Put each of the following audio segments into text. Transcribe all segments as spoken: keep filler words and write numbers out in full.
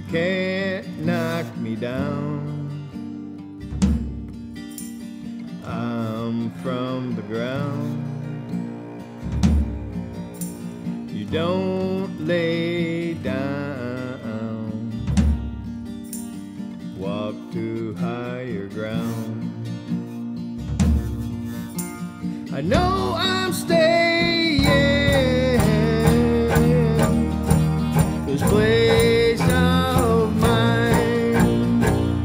can't knock me down. I'm from the ground. You don't lay down. Walk to higher ground. I know I'm staying. This place of mine.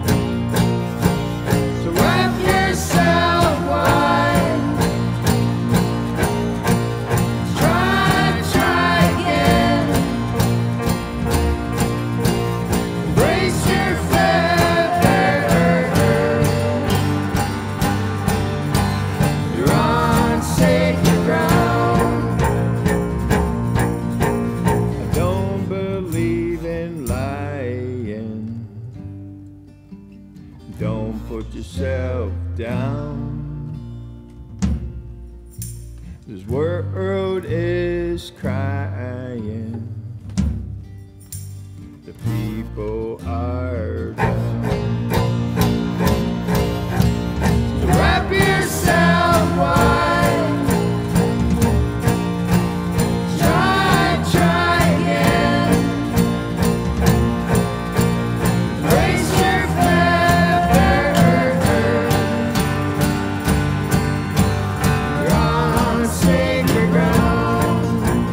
So wrap yourself wide. Try, try again. Embrace your feather. You're on sacred ground. I don't believe in lying. Don't put yourself down. This world is crying. The people are down. So wrap yourself wide. Try, try again. Raise your feather. You're on sacred ground.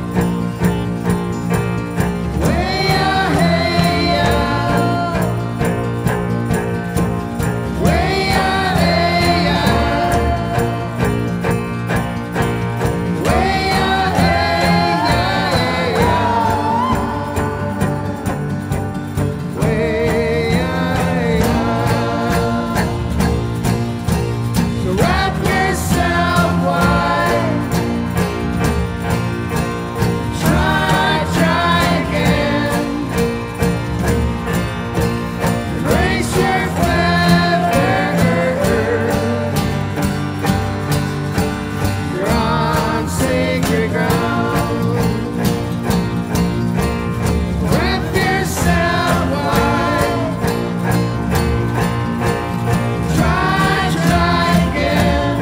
Way up, hey up. Way up, hey up. Way up, hey up. Way up. So wrap yourself wide. Try, try again. Embrace your feather. You're on sacred ground. Wrap yourself wide. Try, try again.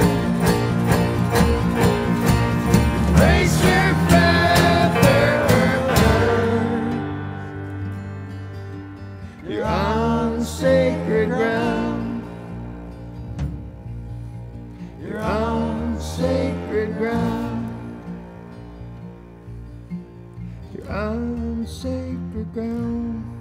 Embrace your feather. You're on sacred ground. You're on sacred ground. You're on sacred ground.